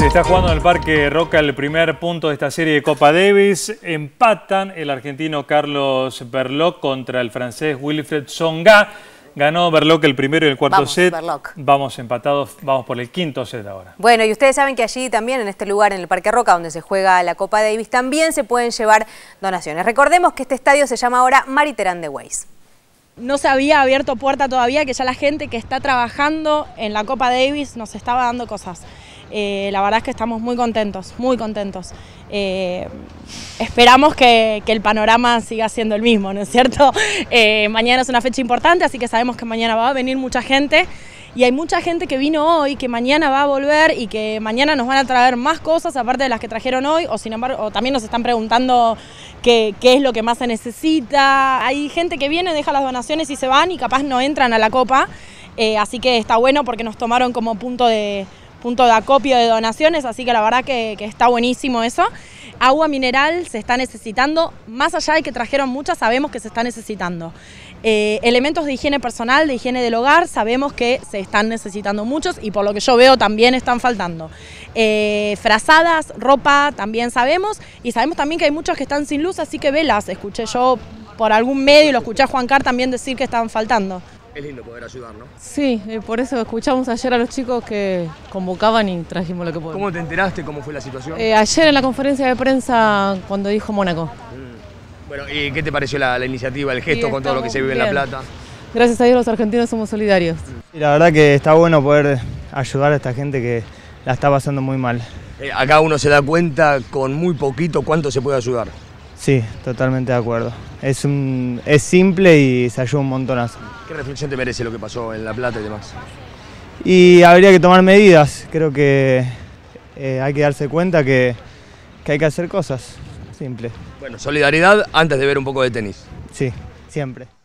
Se está jugando en el Parque Roca el primer punto de esta serie de Copa Davis. Empatan el argentino Carlos Berlocq contra el francés Wilfried Tsonga. Ganó Berlocq el primero y el cuarto set. Vamos empatados, vamos por el quinto set ahora. Bueno, y ustedes saben que allí también, en este lugar, en el Parque Roca, donde se juega la Copa Davis, también se pueden llevar donaciones. Recordemos que este estadio se llama ahora Mariterán de Weiss. No se había abierto puerta todavía, que ya la gente que está trabajando en la Copa Davis nos estaba dando cosas. La verdad es que estamos muy contentos, muy contentos. Esperamos que el panorama siga siendo el mismo, ¿no es cierto? Mañana es una fecha importante, así que sabemos que mañana va a venir mucha gente. Y hay mucha gente que vino hoy, que mañana va a volver y que mañana nos van a traer más cosas aparte de las que trajeron hoy, o sin embargo, o también nos están preguntando qué es lo que más se necesita. Hay gente que viene, deja las donaciones y se van y capaz no entran a la Copa, así que está bueno porque nos tomaron como punto de acopio de donaciones, así que la verdad que está buenísimo eso. Agua mineral se está necesitando, más allá de que trajeron muchas, sabemos que se está necesitando. Elementos de higiene personal, de higiene del hogar, sabemos que se están necesitando muchos y por lo que yo veo también están faltando. Frazadas, ropa, también sabemos, y sabemos también que hay muchos que están sin luz, así que velas, escuché yo por algún medio y lo escuché a Juan Car también decir que estaban faltando. Es lindo poder ayudar, ¿no? Sí, por eso escuchamos ayer a los chicos que convocaban y trajimos lo que podemos. ¿Cómo te enteraste? ¿Cómo fue la situación? Ayer en la conferencia de prensa cuando dijo Mónaco. Bueno, ¿y qué te pareció la iniciativa, el gesto con todo lo que se vive en La Plata? Gracias a Dios los argentinos somos solidarios. Y la verdad que está bueno poder ayudar a esta gente que la está pasando muy mal. Acá uno se da cuenta con muy poquito cuánto se puede ayudar. Sí, totalmente de acuerdo. Es simple y se ayuda un montonazo. ¿Qué reflexión te merece lo que pasó en La Plata y demás? Y habría que tomar medidas. Creo que hay que darse cuenta que hay que hacer cosas. Simple. Bueno, solidaridad antes de ver un poco de tenis. Sí, siempre.